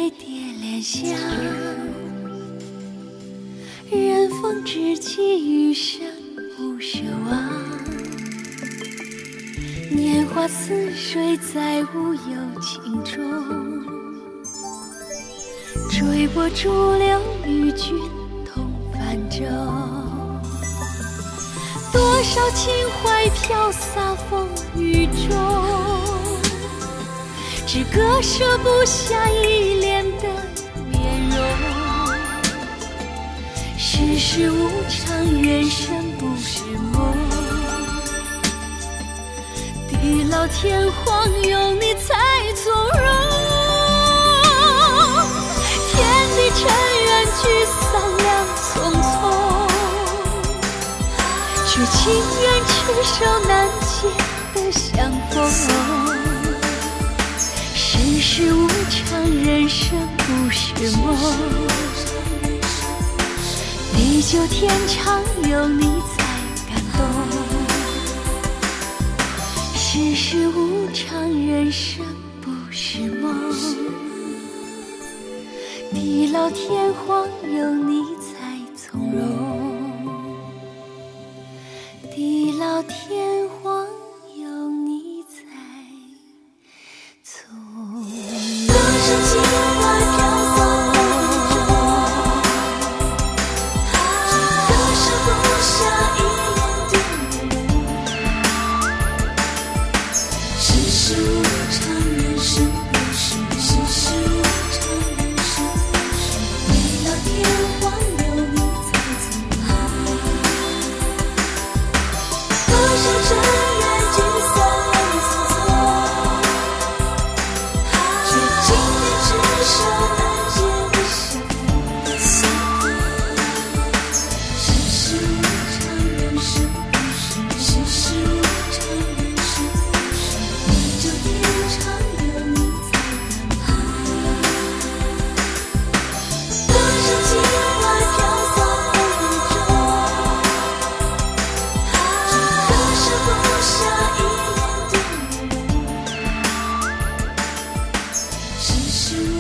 水蝶恋香，任风知己余生无奢望。年华似水，再无有情衷。追波逐流，与君同泛舟。多少情怀飘洒风雨中，只割舍不下依恋的面容。世事无常，人生不是梦。地老天荒，有你才从容。天地尘缘聚散两匆匆，却情愿执手难解的相逢。世事无常，人生不是梦。地久天长，有你才感动。世事无常，人生不是梦。地老天荒，有你才从容。地老天荒，有你才从容。多少情怀飘洒风雨中，割舍不下依恋的面容。世事无常，人生不是梦。世事无常，人生不是梦。地老天荒，有你才从容。多少尘缘聚散两匆匆，却情愿执手难解的相逢。世事无常，人生不是梦。世事无常，人生不是梦。地久天长，有你才感动。多少情怀飘洒风雨中，只割舍不下依恋的面容。世事无